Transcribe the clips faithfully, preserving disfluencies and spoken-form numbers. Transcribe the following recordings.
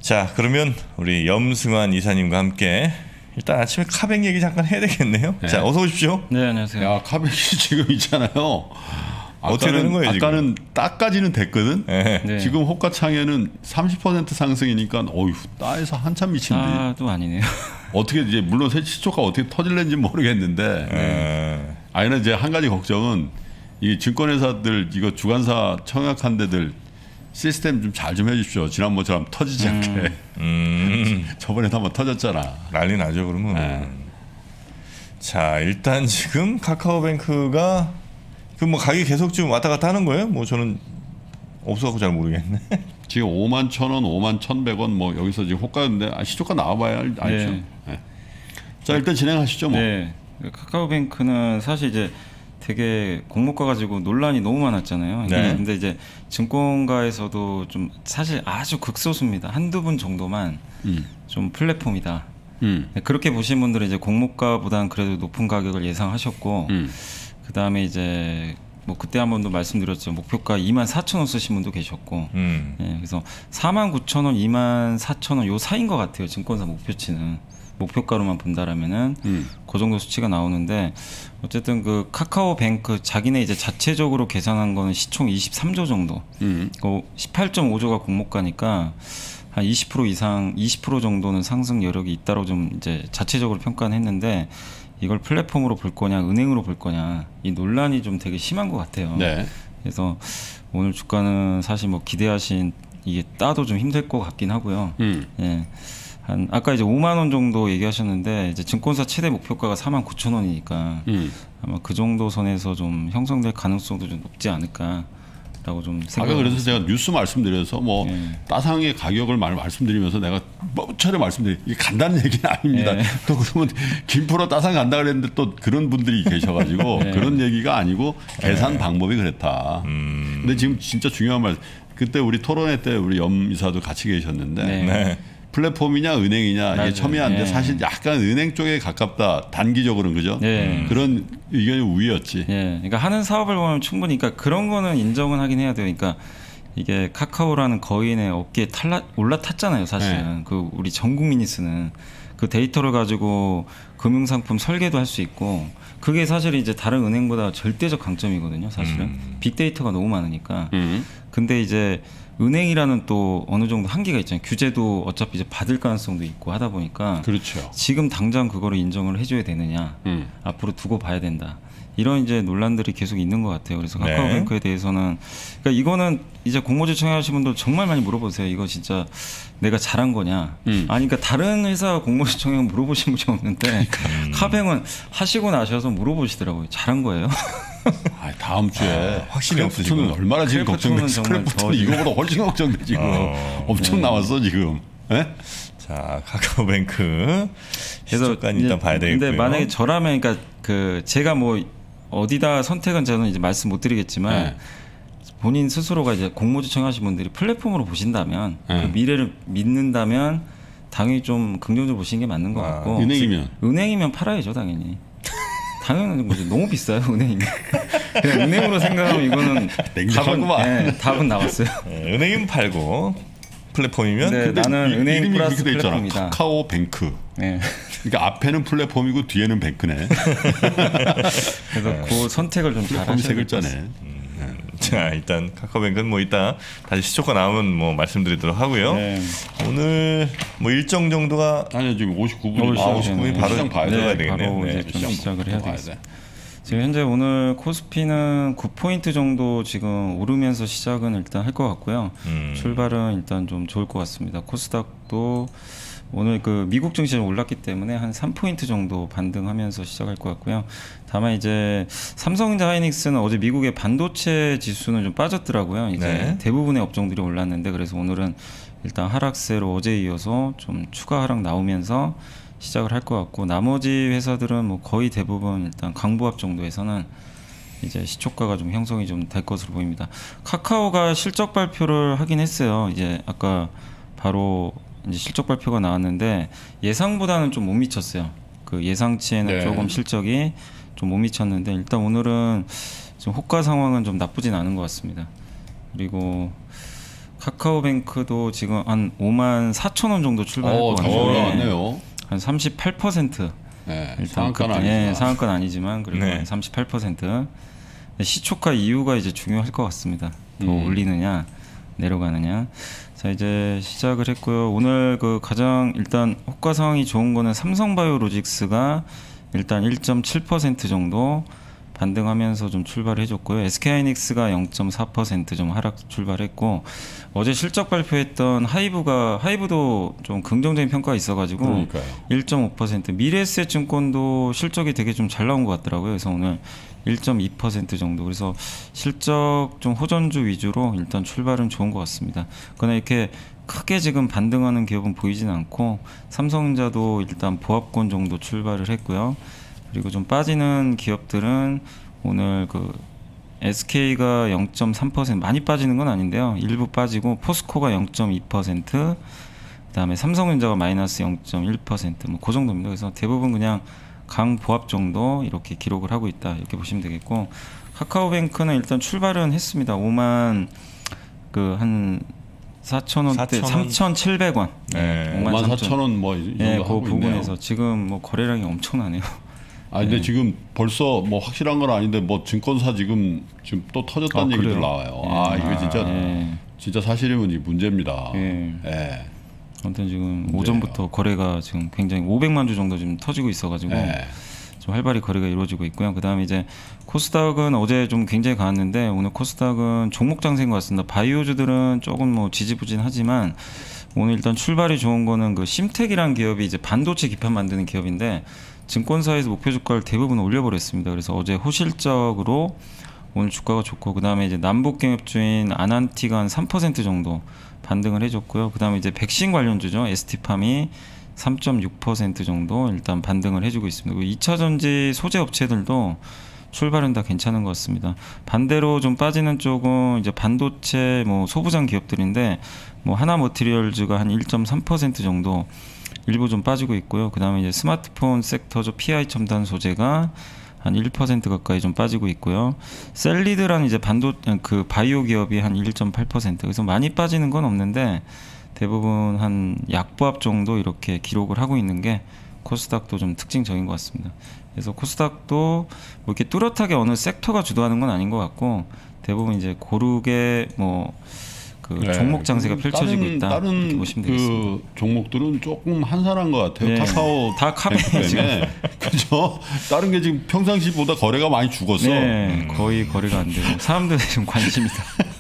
자, 그러면 우리 염승환 이사님과 함께 일단 아침에 카뱅 얘기 잠깐 해야 되겠네요. 네. 자, 어서 오십시오. 네, 안녕하세요. 야, 카뱅이 지금 있잖아요. 어떻게 아까는, 되는 거예요, 지금? 아까는 딱까지는 됐거든. 네. 네. 지금 호가창에는 삼십 퍼센트 상승이니까 어휴, 따에서 한참 미친데. 아, 또 아니네요. 어떻게 이제 물론 시초가 어떻게 터질는지 모르겠는데. 네. 아니는 이제 한 가지 걱정은 이 증권회사들 이거 주관사 청약한 데들 시스템 좀 잘 좀 해주십시오. 지난번처럼 터지지 음. 않게. 음, 저번에도 한번 터졌잖아. 난리 나죠, 그러면. 네. 자, 일단 지금 카카오뱅크가 그 뭐 가격이 계속 지금 왔다 갔다 하는 거예요? 뭐 저는 없어갖고 잘 모르겠네. 지금 오만 천 원, 오만 천백 원 뭐 여기서 지금 호가인데 아, 시초가 나와봐야 알- 알죠. 네. 네. 자, 일단 진행하시죠 뭐. 네. 카카오뱅크는 사실 이제 되게 공모가 가지고 논란이 너무 많았잖아요. 네. 근데 이제 증권가에서도 좀 사실 아주 극소수입니다. 한두 분 정도만 음. 좀 플랫폼이다. 음. 네, 그렇게 보신 분들은 이제 공모가보다는 그래도 높은 가격을 예상하셨고, 음. 그 다음에 이제 뭐 그때 한 번도 말씀드렸죠. 목표가 이만 사천 원 쓰신 분도 계셨고, 음. 예, 그래서 사만 구천 원, 이만 사천 원 요 사이인 것 같아요. 증권사 목표치는 목표가로만 본다라면은 음. 그 정도 수치가 나오는데 어쨌든 그 카카오뱅크 자기네 이제 자체적으로 계산한 거는 시총 이십삼 조 정도, 음. 그 십팔 점 오 조가 공모가니까 한 이십 퍼센트 이상, 이십 퍼센트 정도는 상승 여력이 있다고 좀 이제 자체적으로 평가는 했는데 이걸 플랫폼으로 볼 거냐, 은행으로 볼 거냐 이 논란이 좀 되게 심한 것 같아요. 네. 그래서 오늘 주가는 사실 뭐 기대하신 이게 따도 좀 힘들 것 같긴 하고요. 음. 예. 한 아까 이제 오만 원 정도 얘기하셨는데 이제 증권사 최대 목표가가 사만 구천 원이니까 음. 아마 그 정도 선에서 좀 형성될 가능성도 좀 높지 않을까라고 좀 아까 생각을 그래서 제가 뉴스 말씀드려서 뭐 예. 따상의 가격을 말 말씀드리면서 내가 뭐 차례 말씀드리 이게 간단한 얘기는 아닙니다. 예. 또 그러면 김프로 따상 간다 그랬는데 또 그런 분들이 계셔가지고 예. 그런 얘기가 아니고 계산 방법이 그랬다. 음. 근데 지금 진짜 중요한 말 그때 우리 토론회 때 우리 염 이사도 같이 계셨는데 네. 네. 플랫폼이냐 은행이냐 맞아요. 이게 첨예한데 예. 사실 약간 은행 쪽에 가깝다 단기적으로는 그죠? 예. 그런 의견이 우위였지. 예, 그러니까 하는 사업을 보면 충분히, 그러니까 그런 거는 인정은 하긴 해야 돼요. 그러니까 이게 카카오라는 거인의 어깨에 탈라, 올라탔잖아요, 사실은. 네. 그 우리 전 국민이 쓰는 그 데이터를 가지고 금융상품 설계도 할 수 있고, 그게 사실 이제 다른 은행보다 절대적 강점이거든요, 사실은. 음. 빅데이터가 너무 많으니까. 음. 근데 이제 은행이라는 또 어느 정도 한계가 있잖아요. 규제도 어차피 이제 받을 가능성도 있고 하다 보니까 그렇죠. 지금 당장 그거를 인정을 해줘야 되느냐, 음. 앞으로 두고 봐야 된다. 이런 이제 논란들이 계속 있는 것 같아요. 그래서 네. 카카오뱅크에 대해서는, 그러니까 이거는 이제 공모주 청약하시는 분들 정말 많이 물어보세요. 이거 진짜 내가 잘한 거냐? 음. 아니, 그러니까 다른 회사 공모주 청약 물어보신 분이 없는데 카뱅은 하시고 나셔서 물어보시더라고요. 잘한 거예요? 아, 다음 주에 아, 확실히 크래프톤은 없으시구나. 얼마나 지금 크래프톤은 걱정돼. 정말 크래프톤 더 이거보다 훨씬 걱정돼 지금. 어. 엄청 네. 나왔어 지금. 예? 자, 카카오뱅크 그래서 시초가는 일단 이제 봐야 되겠고요. 근데 만약에 저라면, 그러니까 그 제가 뭐 어디다 선택은 저는 이제 말씀 못 드리겠지만 네. 본인 스스로가 이제 공모주 청하신 분들이 플랫폼으로 보신다면, 네. 그 미래를 믿는다면 당연히 좀 긍정적으로 보시는 게 맞는 것 아, 같고, 은행이면 은행이면 팔아야죠, 당연히. 당연히 뭐지, 너무 비싸요, 은행이면. 그냥 은행으로 생각하면 이거는 답은, 냉정하구만. 예, 답은 나왔어요. 네, 은행이면 팔고 플랫폼이면 네. 근데 나는 이- 은행 이름이 플러스 그렇게 돼 있잖아. 플랫폼이다. 카카오뱅크. 예. 그러니까 앞에는 플랫폼이고 뒤에는 뱅크네. 그래서 그 선택을 좀 잘 플랫폼이 세 하셔야 될 것 글자네. 같습니다. 자, 일단 카카오뱅크는 뭐 이따 다시 시초가 나오면 뭐 말씀드리도록 하고요. 네. 오늘 뭐 일정 정도가 아니 지금 오십구 분이 어, 아, 오십구 분이 바로 시장 봐야 들어가야 돼. 되겠네요. 바로 네. 이제 좀 시장 시작을 해야 봐야 되겠습니다. 지금 현재 오늘 코스피는 구 포인트 정도 지금 오르면서 시작은 일단 할 것 같고요. 음. 출발은 일단 좀 좋을 것 같습니다. 코스닥도 오늘 그 미국 증시가 올랐기 때문에 한 삼 포인트 정도 반등하면서 시작할 것 같고요. 다만 이제 삼성전자 하이닉스는 어제 미국의 반도체 지수는 좀 빠졌더라고요. 이제 네. 대부분의 업종들이 올랐는데, 그래서 오늘은 일단 하락세로 어제에 이어서 좀 추가 하락 나오면서 시작을 할 것 같고, 나머지 회사들은 뭐 거의 대부분 일단 강보합 정도에서는 이제 시초가가 좀 형성이 좀 될 것으로 보입니다. 카카오가 실적 발표를 하긴 했어요. 이제 아까 바로 이제 실적 발표가 나왔는데 예상보다는 좀 못 미쳤어요. 그 예상치에는 네. 조금 실적이 좀 못 미쳤는데, 일단 오늘은 좀 호가 상황은 좀 나쁘진 않은 것 같습니다. 그리고 카카오뱅크도 지금 한 오만 사천 원 정도 출발했고 올라왔네요. 한 삼십팔 퍼센트. 네, 일단 상한가는 그, 예, 아니지만. 상한가는 아니지만 그래도 네. 삼십팔 퍼센트. 시초가 이유가 이제 중요할 것 같습니다. 더 음. 올리느냐 내려가느냐. 자 이제 시작을 했고요. 오늘 그 가장 일단 호가 상황이 좋은 거는 삼성바이오로직스가 일단 일 점 칠 퍼센트 정도 반등하면서 좀 출발해줬고요. 에스케이하이닉스가 영 점 사 퍼센트 좀 하락 출발했고 어제 실적 발표했던 하이브가 하이브도 좀 긍정적인 평가가 있어가지고 그러니까요. 일 점 오 퍼센트 미래에셋증권도 실적이 되게 좀 잘 나온 것 같더라고요. 그래서 오늘 일 점 이 퍼센트 정도. 그래서 실적 좀 호전주 위주로 일단 출발은 좋은 것 같습니다. 그러나 이렇게 크게 지금 반등하는 기업은 보이진 않고 삼성전자도 일단 보합권 정도 출발을 했고요. 그리고 좀 빠지는 기업들은 오늘 그 에스케이가 영 점 삼 퍼센트 많이 빠지는 건 아닌데요. 일부 빠지고 포스코가 영 점 이 퍼센트 그다음에 삼성전자가 마이너스 영 점 일 퍼센트 뭐 그 정도입니다. 그래서 대부분 그냥 강보합 정도 이렇게 기록을 하고 있다 이렇게 보시면 되겠고 카카오뱅크는 일단 출발은 했습니다. 오만 그 한 사천 원대 삼천칠백 원. 네. 오만 사천 원 뭐 이 정도 예, 하고 그 있네요. 부분에서 지금 뭐 거래량이 엄청나네요. 아 근데 지금 벌써 뭐 확실한 건 아닌데 뭐 증권사 지금 지금 또 터졌다는 아, 얘기들 그래요? 나와요. 예. 아 이거 진짜 예. 진짜 사실이면 이 문제입니다. 예. 예. 아무튼 지금 문제예요. 오전부터 거래가 지금 굉장히 오백만 주 정도 지금 터지고 있어가지고 예. 좀 활발히 거래가 이루어지고 있고요. 그다음에 이제 코스닥은 어제 좀 굉장히 강했는데 오늘 코스닥은 종목 장세인 것 같습니다. 바이오주들은 조금 뭐 지지부진하지만 오늘 일단 출발이 좋은 거는 그 심텍이라는 기업이 이제 반도체 기판 만드는 기업인데 증권사에서 목표 주가를 대부분 올려버렸습니다. 그래서 어제 호실적으로 오늘 주가가 좋고 그다음에 이제 남북 경협주인 아난티가 한 삼 퍼센트 정도 반등을 해줬고요. 그다음에 이제 백신 관련주죠. 에스티팜이 삼 점 육 퍼센트 정도 일단 반등을 해주고 있습니다. 이 차 전지 소재 업체들도 출발은 다 괜찮은 것 같습니다. 반대로 좀 빠지는 쪽은 이제 반도체 뭐 소부장 기업들인데 뭐 하나머티리얼즈가 한 일 점 삼 퍼센트 정도 일부 좀 빠지고 있고요. 그다음에 이제 스마트폰 섹터죠. 피아이 첨단 소재가 한 일 퍼센트 가까이 좀 빠지고 있고요. 셀리드라는 이제 반도 그 바이오 기업이 한 일 점 팔 퍼센트. 그래서 많이 빠지는 건 없는데 대부분 한 약보합 정도 이렇게 기록을 하고 있는 게 코스닥도 좀 특징적인 것 같습니다. 그래서 코스닥도 뭐 이렇게 뚜렷하게 어느 섹터가 주도하는 건 아닌 것 같고 대부분 이제 고르게 뭐 그 네. 종목 장세가 펼쳐지고 다른, 있다 다른 이렇게 보시면 그 되겠습니다. 종목들은 조금 한산한 것 같아요. 네. 카카오 다 카페 때문에 그죠? 다른 게 지금 평상시보다 거래가 많이 죽었어. 네, 거의 거래가 안 되고 사람들이 좀 관심이다.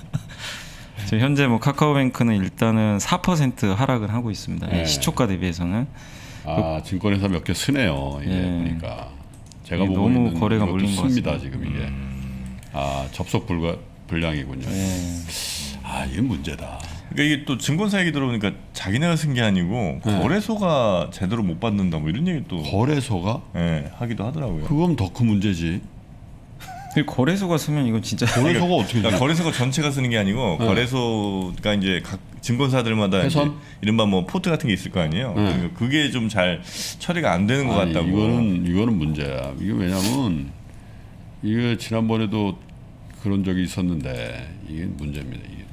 지금 현재 뭐 카카오뱅크는 일단은 사 퍼센트 하락을 하고 있습니다. 네. 시초가 대비해서는 아 증권회사 몇 개 쓰네요. 이게 네. 보니까 제가 이게 보고 너무 있는 거래가 이것도 몰린 것 씁니다, 같습니다. 지금 이게. 아 접속 불가 불량이군요. 네. 아 이게 문제다. 그러니까 이게 또 증권사 얘기 들어보니까 자기네가 쓴 게 아니고 네. 거래소가 제대로 못 받는다 뭐 이런 얘기 또 거래소가 예, 하기도 하더라고요. 그건 더 큰 문제지. 그 거래소가 쓰면 이건 진짜 거래소가 어떻게 그러니까 돼? 거래소가 전체가 쓰는 게 아니고 네. 거래소가 이제 각 증권사들마다 이제 회선? 이른바 뭐 포트 같은 게 있을 거 아니에요. 네. 그러니까 그게 좀 잘 처리가 안 되는 것 아니, 같다고. 이거는 이거는 문제야. 이게 왜냐면 이게 지난번에도 그런 적이 있었는데 이게 문제입니다. 이게.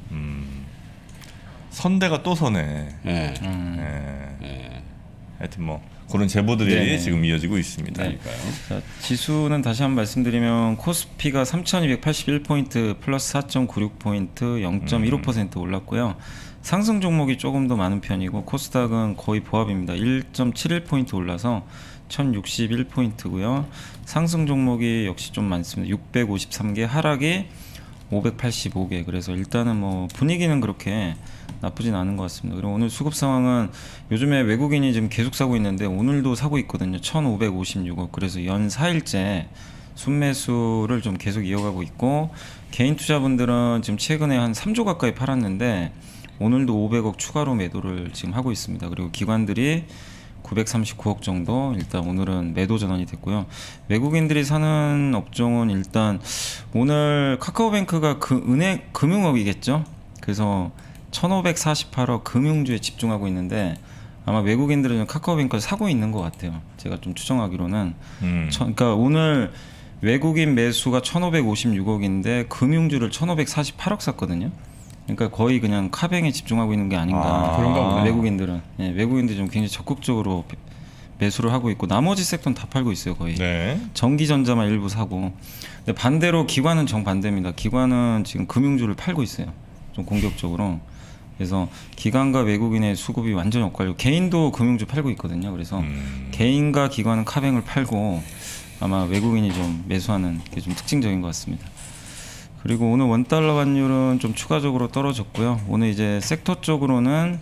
선대가 또 서네. 예. 음. 예. 예. 하여튼 뭐 그런 제보들이 네네. 지금 이어지고 있습니다. 그러니까요. 자, 지수는 다시 한번 말씀드리면 코스피가 삼천이백팔십일 포인트 플러스 사 점 구육 포인트 영 점 일오 퍼센트 올랐고요. 상승 종목이 조금 더 많은 편이고 코스닥은 거의 보합입니다. 일 점 칠일 포인트 올라서 천육십일 포인트고요. 상승 종목이 역시 좀 많습니다. 육백오십삼 개, 하락이 오백팔십오 개. 그래서 일단은 뭐 분위기는 그렇게 나쁘진 않은 것 같습니다. 그리고 오늘 수급 상황은 요즘에 외국인이 지금 계속 사고 있는데 오늘도 사고 있거든요. 천오백오십육억. 그래서 연 사 일째 순매수를 좀 계속 이어가고 있고 개인 투자분들은 지금 최근에 한 삼조 가까이 팔았는데 오늘도 오백억 추가로 매도를 지금 하고 있습니다. 그리고 기관들이 구백삼십구억 정도 일단 오늘은 매도 전환이 됐고요. 외국인들이 사는 업종은 일단 오늘 카카오뱅크가 그 은행 금융업이겠죠. 그래서 천오백사십팔억 금융주에 집중하고 있는데 아마 외국인들은 카카오뱅크를 사고 있는 것 같아요. 제가 좀 추정하기로는. 음. 천, 그러니까 오늘 외국인 매수가 천오백오십육억인데 금융주를 천오백사십팔억 샀거든요. 그러니까 거의 그냥 카뱅에 집중하고 있는 게 아닌가. 아, 그런가 보네. 외국인들은 예, 외국인들이 좀 굉장히 적극적으로 매수를 하고 있고 나머지 섹터는 다 팔고 있어요 거의. 네. 전기전자만 일부 사고. 근데 반대로 기관은 정반대입니다. 기관은 지금 금융주를 팔고 있어요. 좀 공격적으로. 그래서 기관과 외국인의 수급이 완전히 엇갈리고 개인도 금융주 팔고 있거든요. 그래서 음. 개인과 기관은 카뱅을 팔고 아마 외국인이 좀 매수하는 게 좀 특징적인 것 같습니다. 그리고 오늘 원달러 환율은 좀 추가적으로 떨어졌고요. 오늘 이제 섹터 쪽으로는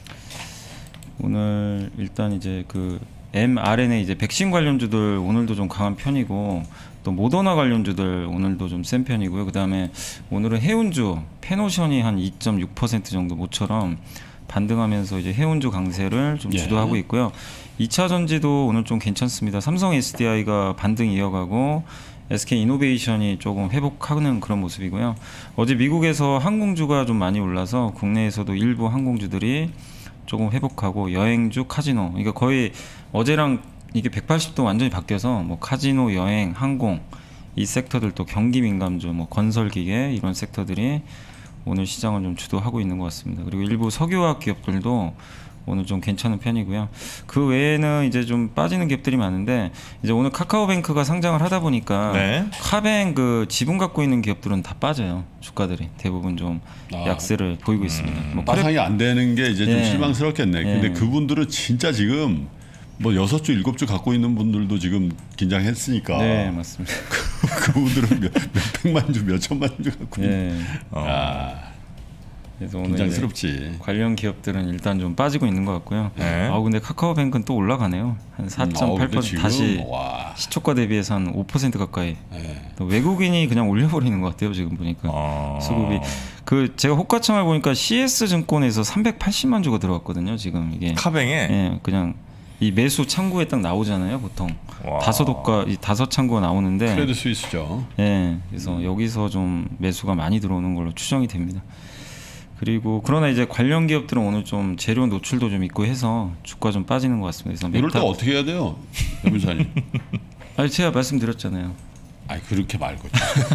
오늘 일단 이제 그 엠알엔에이 이제 백신 관련주들 오늘도 좀 강한 편이고 또 모더나 관련주들 오늘도 좀 센 편이고요. 그 다음에 오늘은 해운주 페노션이 한 이 점 육 퍼센트 정도 모처럼 반등하면서 이제 해운주 강세를 좀 예. 주도하고 있고요. 이 차 전지도 오늘 좀 괜찮습니다. 삼성 에스디아이가 반등 이어가고 에스케이이노베이션이 조금 회복하는 그런 모습이고요. 어제 미국에서 항공주가 좀 많이 올라서 국내에서도 일부 항공주들이 조금 회복하고 여행주, 카지노, 그러니까 거의 어제랑 이게 백팔십 도 완전히 바뀌어서 뭐 카지노, 여행, 항공 이 섹터들도 경기 민감주, 뭐 건설기계 이런 섹터들이 오늘 시장을 좀 주도하고 있는 것 같습니다. 그리고 일부 석유화학 기업들도 오늘 좀 괜찮은 편이고요. 그 외에는 이제 좀 빠지는 기업들이 많은데 이제 오늘 카카오뱅크가 상장을 하다 보니까 네. 카뱅 그 지분 갖고 있는 기업들은 다 빠져요. 주가들이 대부분 좀 아. 약세를 보이고 있습니다. 뭐 크랩- 파상이 안 되는 게 이제 좀 예. 실망스럽겠네. 근데 예. 그분들은 진짜 지금 뭐 여섯 주 일곱 주 갖고 있는 분들도 지금 긴장했으니까 네 맞습니다. 그분들은 몇, 몇백만 주, 몇천만 주 갖고 있는. 네. 어. 아, 그래서 오늘 이제 긴장스럽지. 관련 기업들은 일단 좀 빠지고 있는 것 같고요. 네. 아 근데 카카오뱅크는 또 올라가네요. 한 사 점 팔 퍼센트 음, 어, 근데 다시 지금, 와. 시초가 대비해서 한 오 퍼센트 가까이. 예. 또 외국인이 그냥 올려버리는 것 같아요 지금 보니까 어. 수급이. 그 제가 호가창을 보니까 씨에스증권에서 삼백팔십만 주가 들어왔거든요 지금 이게. 카뱅에 예, 그냥 이 매수 창구에 딱 나오잖아요 보통. 와. 다섯 호가 이 다섯 창구가 나오는데. 크레드 스위스죠. 예, 그래서 여기서 좀 매수가 많이 들어오는 걸로 추정이 됩니다. 그리고 그러나 이제 관련 기업들은 오늘 좀 재료 노출도 좀 있고 해서 주가 좀 빠지는 것 같습니다. 그래서 이럴 때 메타- 어떻게 해야 돼요, 변호사님? 아니 제가 말씀드렸잖아요. 아니 그렇게 말고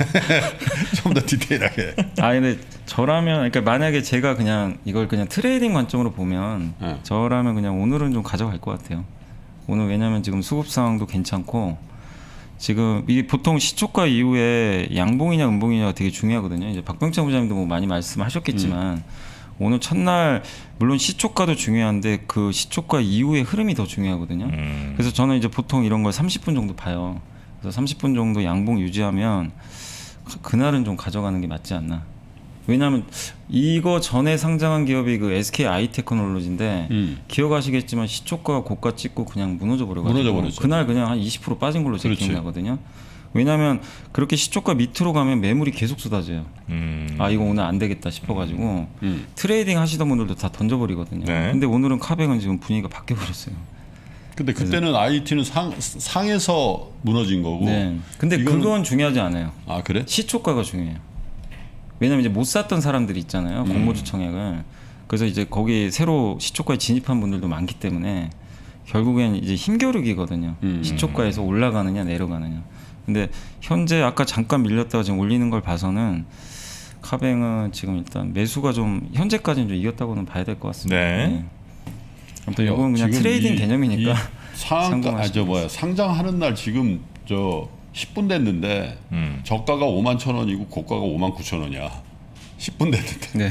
좀 더 디테일하게. 아 근데 저라면 그러니까 만약에 제가 그냥 이걸 그냥 트레이딩 관점으로 보면 네. 저라면 그냥 오늘은 좀 가져갈 것 같아요. 오늘 왜냐면 지금 수급 상황도 괜찮고 지금 이 보통 시초가 이후에 양봉이냐 음봉이냐가 되게 중요하거든요. 이제 박병창 부장님도 뭐 많이 말씀하셨겠지만 음. 오늘 첫날 물론 시초가도 중요한데 그 시초가 이후의 흐름이 더 중요하거든요. 음. 그래서 저는 이제 보통 이런 걸 삼십 분 정도 봐요. 그래서 삼십 분 정도 양봉 유지하면 그날은 좀 가져가는 게 맞지 않나. 왜냐하면 이거 전에 상장한 기업이 그 에스케이 아이테크놀로지인데 음. 기억하시겠지만 시초가가 고가 찍고 그냥 무너져 버려가지고 무너져 버렸죠. 그날 그냥 한 이십 퍼센트 빠진 걸로 제 그렇지. 기억나거든요. 왜냐하면 그렇게 시초가 밑으로 가면 매물이 계속 쏟아져요. 음. 아 이거 오늘 안 되겠다 싶어가지고 음. 트레이딩 하시던 분들도 다 던져버리거든요. 네. 근데 오늘은 카뱅은 지금 분위기가 바뀌어 버렸어요. 근데 그때는 아이티는 상 상에서 무너진 거고. 네. 근데 이거는- 그건 중요하지 않아요. 아 그래? 시초가가 중요해요. 왜냐면 이제 못 샀던 사람들이 있잖아요. 음. 공모주 청약을. 그래서 이제 거기 새로 시초가에 진입한 분들도 많기 때문에 결국엔 이제 힘겨루기거든요. 음. 시초가에서 올라가느냐 내려가느냐. 근데 현재 아까 잠깐 밀렸다가 지금 올리는 걸 봐서는 카뱅은 지금 일단 매수가 좀 현재까지는 좀 이겼다고는 봐야 될 것 같습니다. 네. 아무튼 이건 그냥 지금 트레이딩 이- 개념이니까 이 상한가 상관하시면 아저 뭐야 상장하는 날 지금 저 십 분 됐는데 음. 저가가 오만 천 원이고 고가가 오만 구천 원이야. 십 분 됐는데 네.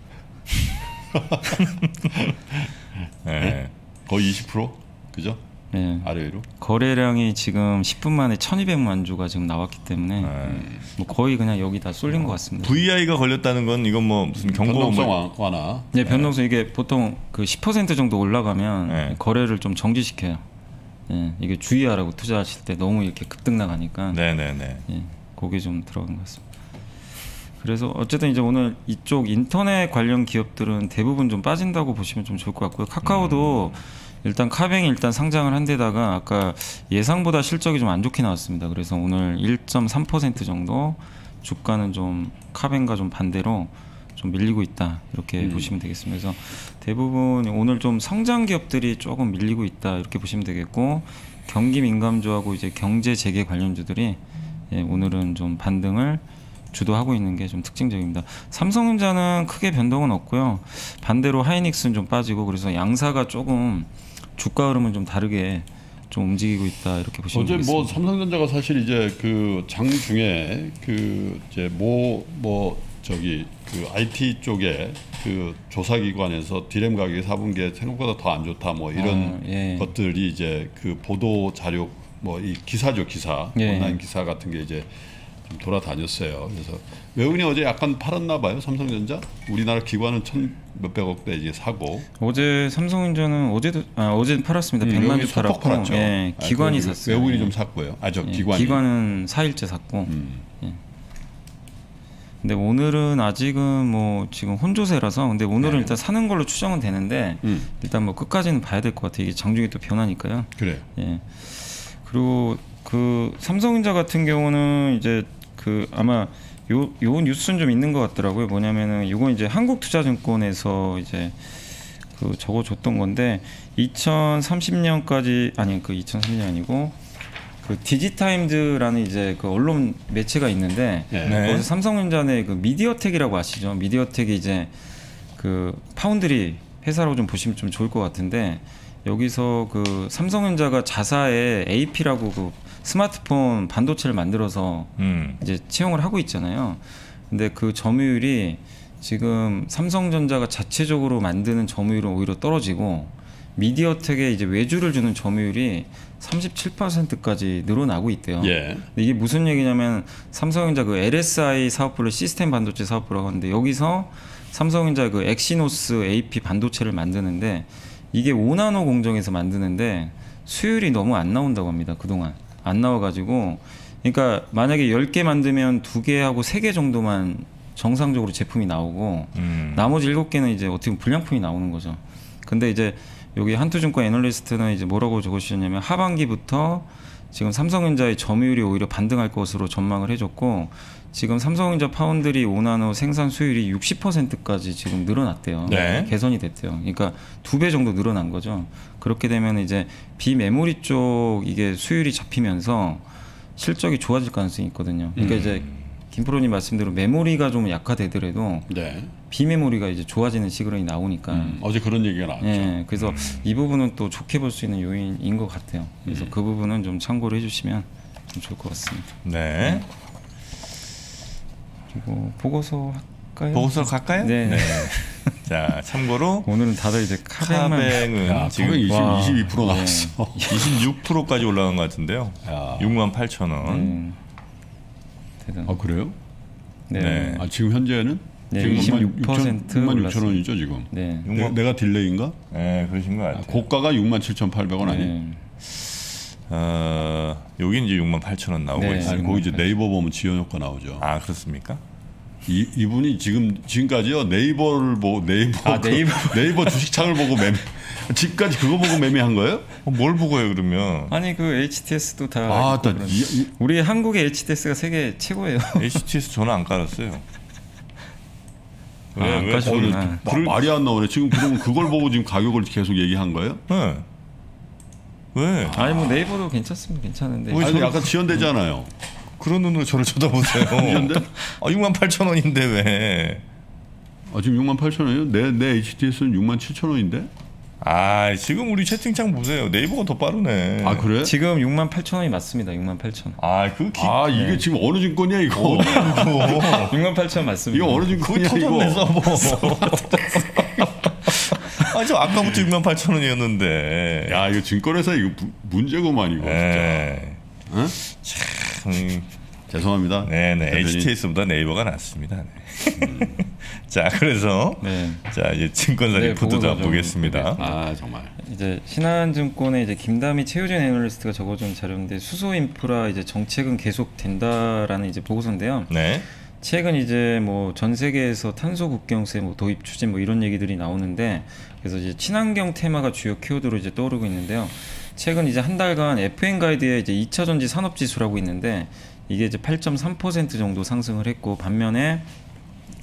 네. 거의 이십 퍼센트 그죠? 네. 아래 위로. 거래량이 지금 십 분 만에 천이백만 주가 지금 나왔기 때문에 네. 뭐 거의 그냥 여기 다 쏠린 것 같습니다. 브이아이가 걸렸다는 건 이건 뭐 무슨 경고 변동성 뭐- 완- 완화. 네, 변동성 이게 보통 그 십 퍼센트 정도 올라가면 네. 거래를 좀 정지시켜요. 예, 이게 주의하라고 투자하실 때 너무 이렇게 급등 나가니까 네네네. 예, 그게 좀 들어간 것 같습니다. 그래서 어쨌든 이제 오늘 이쪽 인터넷 관련 기업들은 대부분 좀 빠진다고 보시면 좀 좋을 것 같고요. 카카오도 일단 카뱅이 일단 상장을 한 데다가 아까 예상보다 실적이 좀 안 좋게 나왔습니다. 그래서 오늘 일 점 삼 퍼센트 정도 주가는 좀 카뱅과 좀 반대로 좀 밀리고 있다 이렇게 음. 보시면 되겠습니다. 그래서 대부분 오늘 좀 성장 기업들이 조금 밀리고 있다 이렇게 보시면 되겠고 경기 민감주하고 이제 경제 재개 관련주들이 예, 오늘은 좀 반등을 주도하고 있는 게 좀 특징적입니다. 삼성전자는 크게 변동은 없고요. 반대로 하이닉스는 좀 빠지고 그래서 양사가 조금 주가 흐름은 좀 다르게 좀 움직이고 있다 이렇게 보시면 어제 되겠습니다. 뭐 삼성전자가 사실 이제 그 장중에 그 이제 뭐 뭐 저기 그 아이티 쪽에 그 조사기관에서 디램 가격이 사 분기에 생각보다 더 안 좋다 뭐 이런 아, 예. 것들이 이제 그 보도 자료 뭐 이 기사죠 기사 예. 온라인 기사 같은 게 이제 좀 돌아다녔어요. 그래서 외국인이 어제 약간 팔았나 봐요 삼성전자. 우리나라 기관은 천 몇백억대 이제 사고. 어제 삼성전자는 어제도 아 어제 팔았습니다. 음, 백만 여기 주 소폭 팔았고 팔았죠. 예, 아, 기관이 그 샀어요. 외국인이 예. 좀 샀고요. 아저 예, 기관이. 기관은 사 일째 샀고. 음. 예. 근데 오늘은 아직은 뭐 지금 혼조세라서 근데 오늘은 네. 일단 사는 걸로 추정은 되는데 음. 일단 뭐 끝까지는 봐야 될 것 같아요. 이게 장중에 또 변하니까요. 그래. 예. 그리고 그 삼성전자 같은 경우는 이제 그 아마 요, 요 뉴스는 좀 있는 것 같더라고요. 뭐냐면은 이건 이제 한국투자증권에서 이제 그 적어줬던 건데 이천삼십 년까지 아니 그 이천삼십 년 아니고 그 디지타임즈라는 이제 그 언론 매체가 있는데 네. 네. 거기서 삼성전자 내 그 미디어텍이라고 아시죠? 미디어텍이 이제 그 파운드리 회사로 좀 보시면 좀 좋을 것 같은데 여기서 그 삼성전자가 자사에 에이피라고 그 스마트폰 반도체를 만들어서 음. 이제 채용을 하고 있잖아요. 근데 그 점유율이 지금 삼성전자가 자체적으로 만드는 점유율은 오히려 떨어지고 미디어텍에 이제 외주를 주는 점유율이 삼십칠 퍼센트까지 늘어나고 있대요. 예. 근데 이게 무슨 얘기냐면 삼성전자 그 엘에스아이 사업부를 시스템 반도체 사업부라고 하는데 여기서 삼성전자 그 엑시노스 에이피 반도체를 만드는데 이게 오 나노 공정에서 만드는데 수율이 너무 안 나온다고 합니다. 그동안 안 나와가지고 그러니까 만약에 열 개 만들면 두 개하고 세 개 정도만 정상적으로 제품이 나오고 음. 나머지 일곱 개는 이제 어떻게 보면 불량품이 나오는 거죠. 근데 이제 여기 한투증권 애널리스트는 이제 뭐라고 적으셨냐면 하반기부터 지금 삼성전자의 점유율이 오히려 반등할 것으로 전망을 해줬고 지금 삼성전자 파운드리 오 나노 생산 수율이 육십 퍼센트까지 지금 늘어났대요. 네. 개선이 됐대요. 그러니까 두 배 정도 늘어난 거죠. 그렇게 되면 이제 비메모리 쪽 이게 수율이 잡히면서 실적이 좋아질 가능성이 있거든요. 그러니까 음. 이제 김프로님 말씀대로 메모리가 좀 약화되더라도 네. 비메모리가 이제 좋아지는 시그널이 나오니까 음, 어제 그런 얘기가 나왔죠. 예, 그래서 이 부분은 또 좋게 볼 수 있는 요인인 것 같아요. 그래서 음. 그 부분은 좀 참고를 해주시면 좀 좋을 것 같습니다. 네. 그리고 보고서 할까요? 보고서로 갈까요? 네. 자, 참고로 오늘은 다들 이제 카뱅만 카뱅은 야, 지금 지금 이십, 와. 이십이 퍼센트 네. 나왔어. 이십육 퍼센트까지 올라간 것 같은데요. 야. 육만 팔천 원. 네. 대단. 아 그래요? 네. 네. 아 지금 현재는 네, 지금 이십육 퍼센트 육만 육천 올랐습니다. 원이죠 지금. 네. 내, 육만- 내가 딜레이인가? 네, 그러신 것 아, 같아요. 고가가 육만 칠천팔백 원 아니? 네. 어, 여기 이제 육만 팔천 원 나오고 네. 있어요. 아니 거기 이제 네이버 보면 지연 효과 나오죠. 아, 그렇습니까? 이 이분이 지금 지금까지요 네이버를 보고 네이버 아, 네이버. 그, 네이버 주식창을 보고 매매 지금까지 그거 보고 매매한 거예요? 어, 뭘 보고 해요, 그러면? 아니 그 에이치티에스도 다 아, 있고 딱 그런- 이, 이, 우리 한국의 에이치티에스가 세계 최고예요. 에이치티에스 저는 안 깔았어요. 아, 안 까셨구나. 마- 말이 안 나오네. 지금 그러면 그걸 보고 지금 가격을 계속 얘기한 거예요? 네. 왜? 아니 뭐 네이버도 괜찮습니다. 괜찮은데. 왜 아니 저는- 약간 지연되잖아요. 그런 눈으로 저를 쳐다보세요. 지연돼? 아, 육만 팔천 원인데 왜? 아, 지금 육만 팔천 원이요? 내, 내 에이치티에스는 육만 칠천 원인데? 아, 지금 우리 채팅창 보세요. 네이버가 더 빠르네. 아 그래? 지금 육만 팔천 원이 맞습니다. 육만 팔천 원. 아, 그 기... 아 이게 지금 어느 증권이야 이거? 육만 팔천 원 맞습니다. 이거 어느 그거 증권이야 터졌네, 이거? 서버. 아, 저 아까부터 육만 팔천 원이었는데. 야 이거 증권회사 이거 부, 문제구만 이거 진짜. 네. 응? 음, 죄송합니다. 네네. 대표님. 에이치티에스보다 네이버가 낫습니다. 네. 자, 그래서 네. 자 이제 증권사 네, 리포트도 보고서 좀 보겠습니다. 아 정말. 이제 신한증권의 이제 김다미 최효진 애널리스트가 적어준 자료인데 수소 인프라 이제 정책은 계속 된다라는 이제 보고서인데요. 네. 최근 이제 뭐 전 세계에서 탄소 국경세 뭐 도입 추진 뭐 이런 얘기들이 나오는데 그래서 이제 친환경 테마가 주요 키워드로 이제 떠오르고 있는데요. 최근 이제 한 달간 에프엠 가이드에 이제 이 차 전지 산업 지수라고 있는데 이게 이제 팔 점 삼 퍼센트 정도 상승을 했고 반면에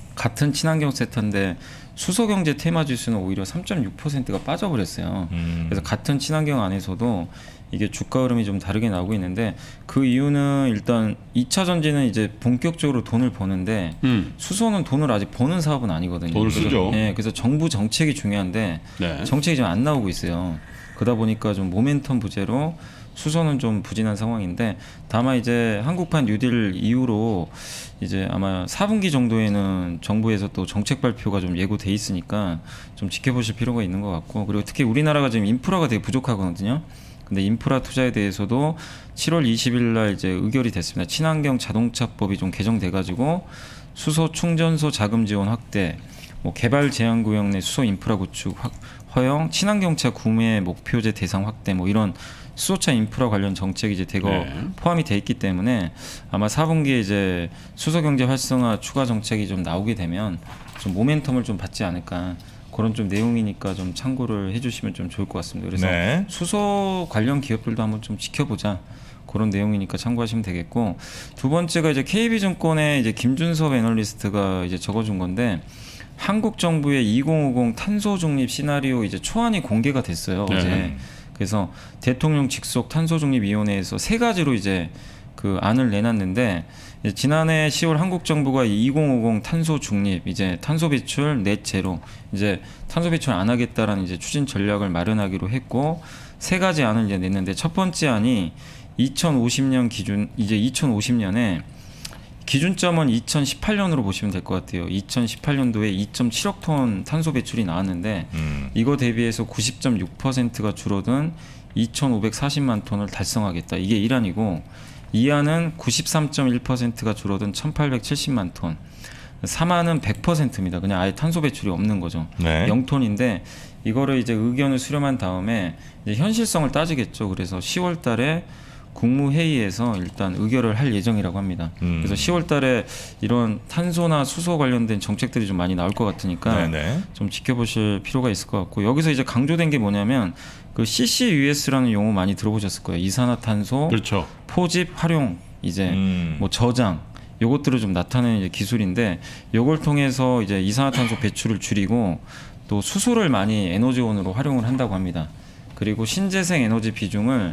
같은 친환경 섹터인데 수소경제 테마 지수는 오히려 삼 점 육 퍼센트가 빠져버렸어요. 음. 그래서 같은 친환경 안에서도 이게 주가 흐름이 좀 다르게 나오고 있는데 그 이유는 일단 이 차 전지는 이제 본격적으로 돈을 버는데 음. 수소는 돈을 아직 버는 사업은 아니거든요. 돈을 그래서, 쓰죠. 예, 그래서 정부 정책이 중요한데 네. 정책이 좀 안 나오고 있어요. 그러다 보니까 좀 모멘텀 부재로 수소는 좀 부진한 상황인데 다만 이제 한국판 뉴딜 이후로 이제 아마 사 분기 정도에는 정부에서 또 정책 발표가 좀 예고돼 있으니까 좀 지켜보실 필요가 있는 것 같고 그리고 특히 우리나라가 지금 인프라가 되게 부족하거든요. 근데 인프라 투자에 대해서도 칠월 이십일 날 이제 의결이 됐습니다. 친환경 자동차법이 좀 개정돼 가지고 수소 충전소 자금 지원 확대, 뭐 개발 제한 구역 내 수소 인프라 구축 확, 허용, 친환경차 구매 목표제 대상 확대 뭐 이런 수소차 인프라 관련 정책이 이제 대거 네. 포함이 돼 있기 때문에 아마 사 분기에 이제 수소 경제 활성화 추가 정책이 좀 나오게 되면 좀 모멘텀을 좀 받지 않을까 그런 좀 내용이니까 좀 참고를 해주시면 좀 좋을 것 같습니다. 그래서 네. 수소 관련 기업들도 한번 좀 지켜보자. 그런 내용이니까 참고하시면 되겠고 두 번째가 이제 케이비증권의 이제 김준섭 애널리스트가 이제 적어준 건데 한국 정부의 이천오십 탄소 중립 시나리오 이제 초안이 공개가 됐어요. 네. 어제. 그래서 대통령 직속 탄소중립위원회에서 세 가지로 이제 그 안을 내놨는데 이제 지난해 시월 한국 정부가 이천오십 탄소 중립 이제 탄소 배출 넷 제로 이제 탄소 배출 안 하겠다라는 이제 추진 전략을 마련하기로 했고 세 가지 안을 이제 냈는데 첫 번째 안이 이천오십 년 기준 이제 이천오십 년에 기준점은 이천십팔 년으로 보시면 될 것 같아요. 이천십팔 년도에 이 점 칠억 톤 탄소 배출이 나왔는데 음. 이거 대비해서 구십 점 육 퍼센트가 줄어든 이천오백사십만 톤을 달성하겠다. 이게 일 안이고 이 안은 구십삼 점 일 퍼센트가 줄어든 천팔백칠십만 톤. 삼 안은 백 퍼센트입니다. 그냥 아예 탄소 배출이 없는 거죠. 네. 영 톤인데 이거를 이제 의견을 수렴한 다음에 이제 현실성을 따지겠죠. 그래서 시월 달에 국무회의에서 일단 의결을 할 예정이라고 합니다. 음. 그래서 시월 달에 이런 탄소나 수소 관련된 정책들이 좀 많이 나올 것 같으니까 네네. 좀 지켜보실 필요가 있을 것 같고 여기서 이제 강조된 게 뭐냐면 그 씨씨유에스라는 용어 많이 들어보셨을 거예요. 이산화탄소 그렇죠. 포집 활용 이제 음. 뭐 저장 요것들을 좀 나타내는 이제 기술인데 요걸 통해서 이제 이산화탄소 배출을 줄이고 또 수소를 많이 에너지원으로 활용을 한다고 합니다. 그리고 신재생 에너지 비중을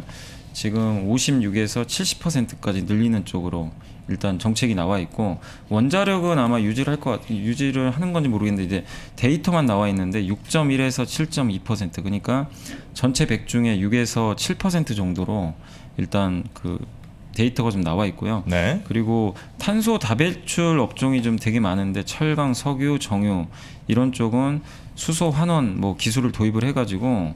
지금 오십육에서 칠십 퍼센트까지 늘리는 쪽으로 일단 정책이 나와 있고 원자력은 아마 유지를 할 것 같, 유지를 하는 건지 모르겠는데 이제 데이터만 나와 있는데 육 점 일에서 칠 점 이 퍼센트 그러니까 전체 백 중에 육에서 칠 퍼센트 정도로 일단 그 데이터가 좀 나와 있고요. 네. 그리고 탄소 다배출 업종이 좀 되게 많은데 철강, 석유, 정유 이런 쪽은 수소 환원 뭐 기술을 도입을 해가지고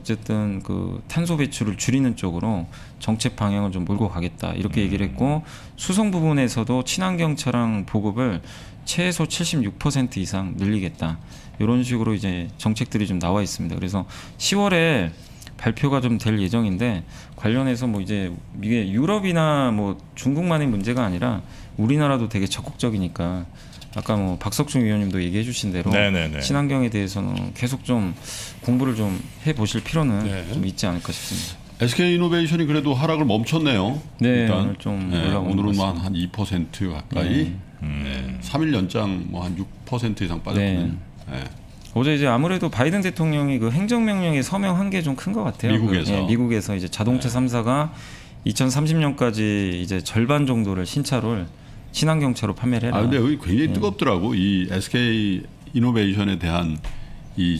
어쨌든 그 탄소 배출을 줄이는 쪽으로 정책 방향을 좀 몰고 가겠다 이렇게 얘기를 했고 수송 부분에서도 친환경 차량 보급을 최소 칠십육 퍼센트 이상 늘리겠다 이런 식으로 이제 정책들이 좀 나와 있습니다. 그래서 시월에 발표가 좀 될 예정인데 관련해서 뭐 이제 이게 유럽이나 뭐 중국만의 문제가 아니라 우리나라도 되게 적극적이니까 아까 뭐 박석중 위원님도 얘기해 주신 대로 네네네. 친환경에 대해서는 계속 좀 공부를 좀 해보실 필요는 네. 좀 있지 않을까 싶습니다. 에스케이이노베이션이 그래도 하락을 멈췄네요. 네, 일단. 오늘 좀 네, 올라온 오늘은 것 한 이 퍼센트 가까이 네. 음. 네, 삼 일 연장 뭐 한 육 퍼센트 이상 빠졌거든요. 네. 네. 어제 이제 아무래도 바이든 대통령이 그 행정명령에 서명한 게 좀 큰 것 같아요. 미국에서. 그, 예, 미국에서 이제 자동차 네. 삼 사가 이천삼십 년까지 이제 절반 정도를 신차를 친환경차로 판매를 해라. 아 근데 여기 굉장히 네. 뜨겁더라고. 이 에스케이이노베이션에 대한 이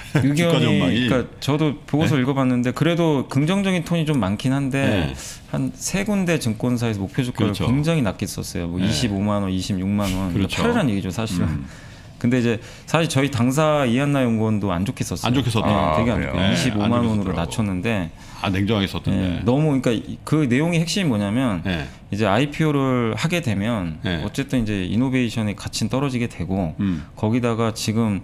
주가 전망이. 의견이 그러니까 저도 보고서 네? 읽어봤는데 그래도 긍정적인 톤이 좀 많긴 한데 네. 한 세 군데 증권사에서 목표 주가를 그렇죠. 굉장히 낮게 썼어요. 뭐 네. 이십오만 원, 이십육만 원. 그렇죠. 팔으란 얘기죠 사실은. 음. 근데 이제 사실 저희 당사 이한나 연구원도 안 좋게 썼어요. 안 좋게 썼대요. 네, 되게 안 그래요? 좋게. 네, 이십오만 안 좋게 원으로 썼더라고. 낮췄는데 아 냉정하게 썼던데. 네, 너무 그러니까 이- 그 내용의 핵심이 뭐냐면 네. 이제 아이피오를 하게 되면 네. 어쨌든 이제 이노베이션의 가치는 떨어지게 되고 음. 거기다가 지금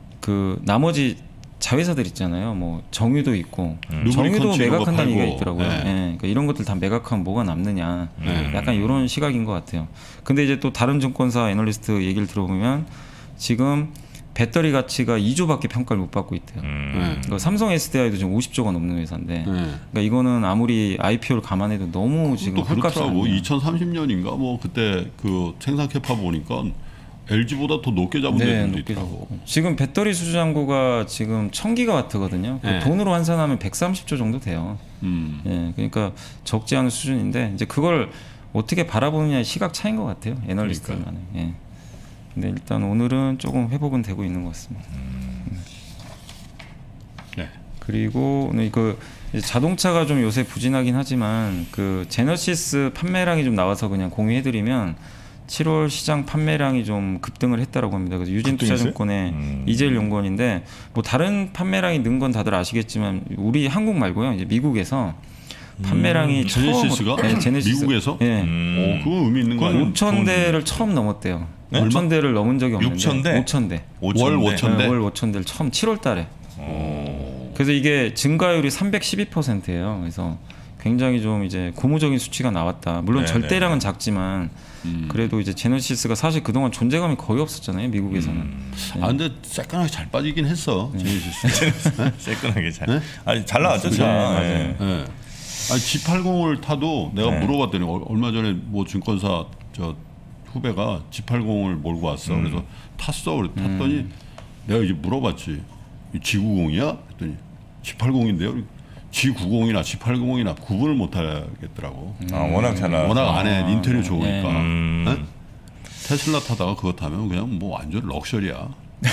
그 나머지 자회사들 있잖아요. 뭐 정유도 있고 음. 정유도 루브리컨츠 이런 거 매각한다는 얘기가 팔고. 있더라고요. 네. 예, 그러니까 이런 것들 다 매각하면 뭐가 남느냐. 네. 약간 이런 시각인 것 같아요. 근데 이제 또 다른 증권사 애널리스트 얘기를 들어보면 지금 배터리 가치가 이조밖에 평가를 못 받고 있대요. 음. 네. 그러니까 삼성 에스디아이도 지금 오십조가 넘는 회사인데, 네. 그러니까 이거는 아무리 아이피오를 감안해도 너무 지금 또 헐값이 그렇더라고. 아니에요. 이천삼십 년인가 뭐 그때 그 생산 캐파 보니까 엘지보다 더 높게 잡은 네, 데도 높게 있더라고. 잡고. 지금 배터리 수주 잔고가 지금 천 기가와트거든요. 네. 돈으로 환산하면 백삼십 조 정도 돼요. 음. 예, 그러니까 적지 않은 수준인데 이제 그걸 어떻게 바라보느냐의 시각 차이인 것 같아요. 애널리스트들만의. 예. 근데 일단 오늘은 조금 회복은 되고 있는 것 같습니다. 음. 네. 그리고 오늘 그 이제 자동차가 좀 요새 부진하긴 하지만 그 제너시스 판매량이 좀 나와서 그냥 공유해드리면 칠월 시장 판매량이 좀 급등을 했다라고 합니다. 그래서 유진투자증권의 음. 이재일 연구원인데 뭐 다른 판매량이 는 건 다들 아시겠지만 우리 한국 말고요. 이제 미국에서 판매량이 음, 처음 제네시스가 네, 제네시스. 미국에서? 예. 음. 오, 그건 의미 있는 거 아니에요? 오천 대를 처음 넘었대요. 네? 오천 대를 넘은 적이 없는데 육천 대? 오천 대. 월 오천 대? 네, 월 오천 대를 처음 칠월 달에. 오. 그래서 이게 증가율이 삼백십이 퍼센트예요. 그래서 굉장히 좀 이제 고무적인 수치가 나왔다. 물론 네네. 절대량은 작지만 음. 그래도 이제 제너시스가 사실 그동안 존재감이 거의 없었잖아요. 미국에서는. 음. 아 근데 새까맣게 잘 빠지긴 했어. 제네시스. 새끈하게 잘. 네? 아니 잘 나왔죠, 차. 네, 맞아요. 예. 네. 아니 지 팔십을 타도 내가 네. 물어봤더니 얼- 얼마 전에 뭐 증권사 저 후배가 지 팔십을 몰고 왔어. 음. 그래서 탔어. 그래 탔더니 내가 이제 물어봤지. 이 지 구십이야? 했더니 지 팔십인데요. 지 구십이나 지 팔십이나 구분을 못 하겠더라고. 아 워낙 잘 나왔어. 워낙 안에 인테리어 좋으니까. 음. 네? 테슬라 타다가 그거 타면 그냥 뭐 완전 럭셔리야.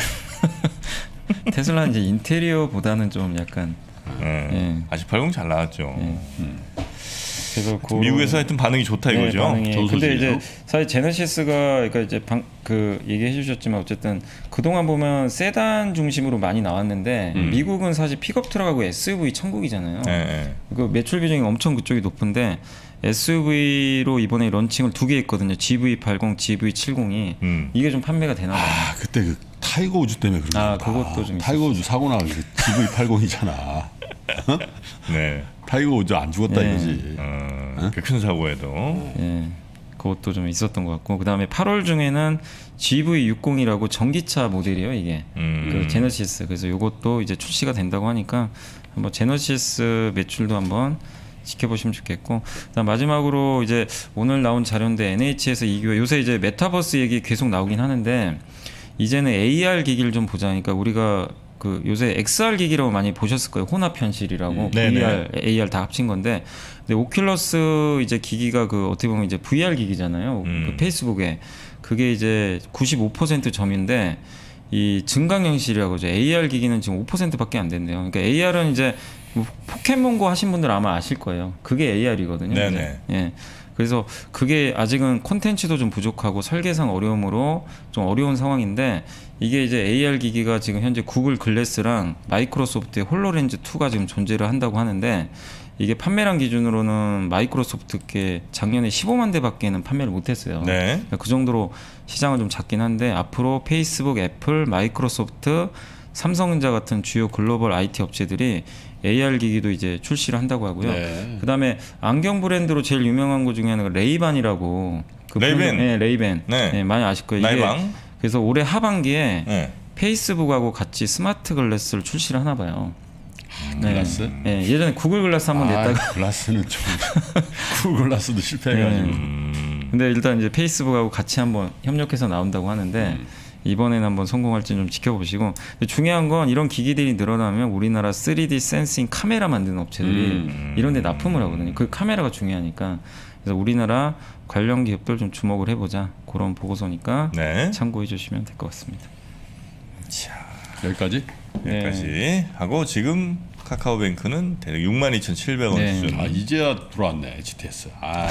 테슬라는 이제 인테리어보다는 좀 약간 예. 예. 아, 지 팔십 잘 나왔죠. 예. 그래서 그런- 미국에서 하여튼 반응이 좋다 네, 이거죠. 반응이. 좋은 근데 소식이네요. 이제 사실 제너시스가 그러니까 이제 방, 그 얘기해 주셨지만 어쨌든 그동안 보면 세단 중심으로 많이 나왔는데 음. 미국은 사실 픽업 트럭하고 에스유브이 천국이잖아요. 예, 예. 그 매출 비중이 엄청 그쪽이 높은데 에스유브이로 이번에 런칭을 두 개 했거든요. 지브이 팔십, 지브이 칠십이 음. 이게 좀 판매가 되나 봐요. 아 그때 그 타이거 우즈 때문에 그런 아, 거다. 그것도 좀 타이거 우즈 사고 나서 지브이 팔십이잖아. 네. 타이거 우즈 안 죽었다 네. 이거지. 어, 그 큰 사고에도. 예, 그것도 좀 있었던 것 같고 그 다음에 팔월 중에는 지브이 육십이라고 전기차 모델이에요 이게. 음. 그 제너시스 그래서 이것도 이제 출시가 된다고 하니까 한번 제너시스 매출도 한번 지켜보시면 좋겠고 그다음 마지막으로 이제 오늘 나온 자료인데 엔에이치에서 이규 요새 이제 메타버스 얘기 계속 나오긴 하는데 이제는 에이알 기기를 좀 보자. 그러니까 우리가 그 요새 엑스알 기기라고 많이 보셨을 거예요. 혼합 현실이라고 음, 네네. 브이알, 에이알 다 합친 건데 근데 오큘러스 이제 기기가 그 어떻게 보면 이제 브이알 기기잖아요. 음. 그 페이스북에 그게 이제 구십오 퍼센트 점인데 이 증강 현실이라고 하죠. 에이알 기기는 지금 오 퍼센트밖에 안 된대요. 그러니까 에이알은 이제 뭐 포켓몬고 하신 분들 아마 아실 거예요. 그게 에이알이거든요. 네네. 예. 그래서 그게 아직은 콘텐츠도 좀 부족하고 설계상 어려움으로 좀 어려운 상황인데 이게 이제 에이알 기기가 지금 현재 구글 글래스랑 마이크로소프트의 홀로렌즈 이가 지금 존재를 한다고 하는데 이게 판매량 기준으로는 마이크로소프트께 작년에 십오만 대밖에는 판매를 못했어요. 네. 그러니까 그 정도로 시장은 좀 작긴 한데 앞으로 페이스북, 애플, 마이크로소프트, 삼성전자 같은 주요 글로벌 아이티 업체들이 에이알 기기도 이제 출시를 한다고 하고요. 네. 그다음에 안경 브랜드로 제일 유명한 것 중에 하나가 레이반이라고 그 레이밴. 브랜드- 네, 레이밴. 네. 네, 많이 아실 거예요. 이게 라이방. 그래서 올해 하반기에 네. 페이스북하고 같이 스마트 글래스를 출시를 하나 봐요. 글라스? 네. 네, 예전에 구글 글라스 한번 아, 냈다가 글라스는 좀 구글 글라스도 실패해가지고. 네. 음. 근데 일단 이제 페이스북하고 같이 한번 협력해서 나온다고 하는데 음. 이번에는 한번 성공할지 좀 지켜보시고 근데 중요한 건 이런 기기들이 늘어나면 우리나라 쓰리디 센싱 카메라 만드는 업체들이 음. 이런 데 납품을 하거든요. 그 카메라가 중요하니까 그래서 우리나라 관련 기업들 좀 주목을 해보자 그런 보고서니까 네. 참고해 주시면 될 것 같습니다. 자, 여기까지? 네. 여기까지 하고 지금 카카오뱅크는 대략 육만 이천칠백 원 네. 수준. 아 이제야 들어왔네 에이치티에스. 아,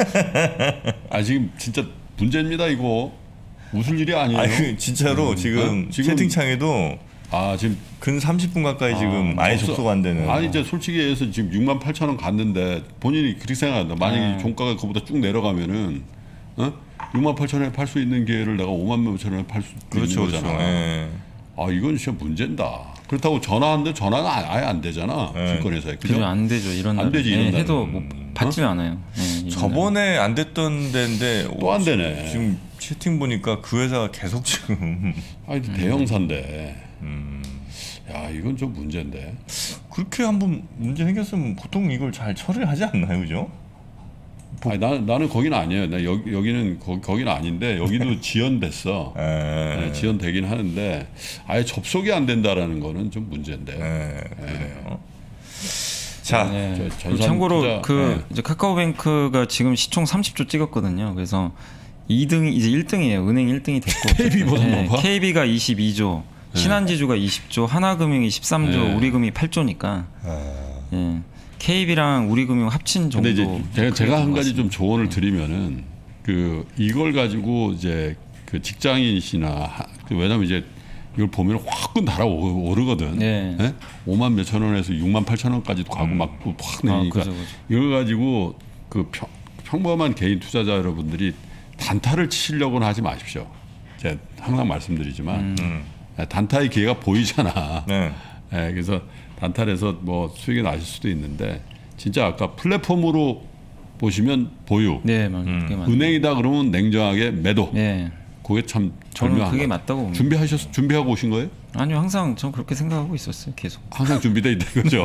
아 지금 진짜 문제입니다 이거. 웃을 일이 아니에요. 아, 그 진짜로 지금, 어? 지금- 채팅창에도 아 지금 근 삼십 분 가까이 지금 아, 아예 접수- 접속 안 되는. 아니 이제 솔직히 해서 지금 육만 팔천 원 갔는데 본인이 그렇게 생각한다. 만약에 네. 종가가 그보다 쭉 내려가면은 어? 육만 팔천 원에 팔 수 있는 기회를 내가 오만 몇천 원에 팔 수 그렇죠, 있는 그렇죠. 거잖아. 예. 아 이건 진짜 문제다. 그렇다고 전화하는데 전화가 아- 아예 안 되잖아. 네. 증권회사에. 그죠? 그죠? 안 되죠. 이런 안 날은. 되지, 이런 예, 날은. 해도 뭐 받지는 않아요. 예, 이런 날은. 저번에 안 됐던 데인데 또 안 되네. 지금 채팅 보니까 그 회사가 계속 지금 아니 대형사인데. 음, 야 이건 좀 문제인데. 그렇게 한번 문제 생겼으면 보통 이걸 잘 처리하지 않나요, 그죠? 아니, 나는 나는 거기는 아니에요. 나 여기 여기는 거, 거기는 아닌데 여기도 지연됐어. 네, 지연되긴 하는데 아예 접속이 안 된다라는 거는 좀 문제인데. 네, 그래요. 자, 네. 참고로 투자, 그 네. 이제 카카오뱅크가 지금 시총 삼십 조 찍었거든요. 그래서 이 등 이제 일 등이에요. 은행 일 등이 됐고. 케이비보다 네, 높아? 케이비가 이십이 조, 네. 신한지주가 이십 조, 하나금융이 십삼 조, 네. 우리금이 팔 조니까. 아. 예. 케이비랑 우리금융 합친 정도. 근데 이제 제가, 제가 한 가지 좀 조언을 드리면은 그 이걸 가지고 이제 그 직장인이시나 그 왜냐면 이제 이걸 보면 확 달아오르거든. 네. 네? 오만 몇천 원에서 육만 팔천 원까지도 가고 음. 막 확 내리니까. 아, 그죠, 그죠. 이걸 가지고 그 평, 평범한 개인 투자자 여러분들이 단타를 치려고는 하지 마십시오. 제가 항상 말씀드리지만 음. 단타의 기회가 보이잖아. 네. 네, 그래서 단타에서 뭐 수익이 나실 수도 있는데 진짜 아까 플랫폼으로 보시면 보유. 네, 음. 은행이다 그러면 냉정하게 매도. 네. 그게 참 저는 그게 맞다고 봅니다. 준비하셨 준비하고 오신 거예요? 아니요, 항상 전 그렇게 생각하고 있었어요. 계속. 항상 준비돼 있다 이거죠.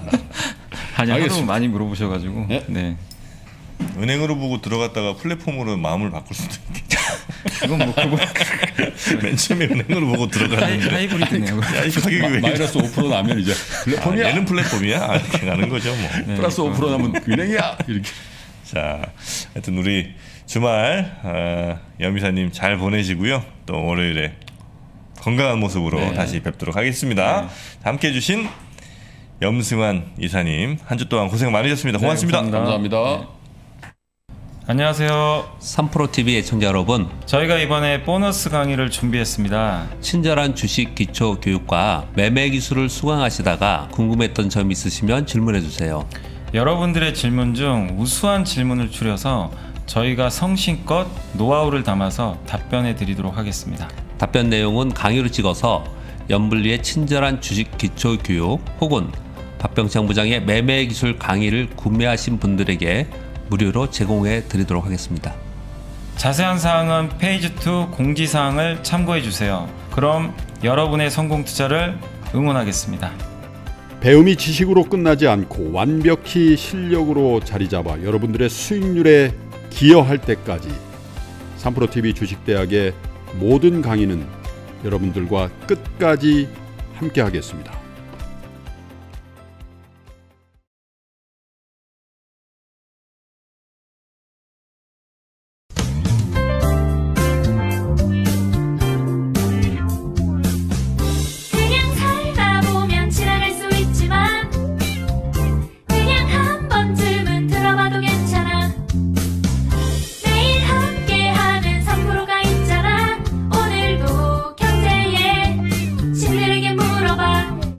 아니 하도 많이 물어보셔가지고. 네? 네. 은행으로 보고 들어갔다가 플랫폼으로 마음을 바꿀 수도 있겠죠. 그건 뭐 그거 맨 처음에 은행으로 보고 들어갔는데 하이브리드네요. 마, 마이너스 오 퍼센트 나면 이제 플랫폼이야. 아, 얘는 플랫폼이야. 이렇게 가는 거죠, 뭐. 네, 플러스 오 퍼센트 나면 은행이야. 이렇게. 자, 하여튼 우리 주말 어, 염이사님 잘 보내시고요. 또 월요일에 건강한 모습으로 네. 다시 뵙도록 하겠습니다. 네. 함께 해주신 염승환 이사님 한 주 동안 고생 많으셨습니다. 고맙습니다. 네, 감사합니다. 감사합니다. 네. 안녕하세요. 삼프로티비 애청자 여러분, 저희가 이번에 보너스 강의를 준비했습니다. 친절한 주식 기초 교육과 매매 기술을 수강하시다가 궁금했던 점 있으시면 질문해 주세요. 여러분들의 질문 중 우수한 질문을 추려서 저희가 성심껏 노하우를 담아서 답변해 드리도록 하겠습니다. 답변 내용은 강의로 찍어서 염블리의 친절한 주식 기초 교육 혹은 박병창 부장의 매매 기술 강의를 구매하신 분들에게 무료로 제공해 드리도록 하겠습니다. 자세한 사항은 페이지 이 공지사항을 참고해 주세요. 그럼 여러분의 성공 투자를 응원하겠습니다. 배움이 지식으로 끝나지 않고 완벽히 실력으로 자리 잡아 여러분들의 수익률에 기여할 때까지 삼프로티비 주식대학의 모든 강의는 여러분들과 끝까지 함께 하겠습니다.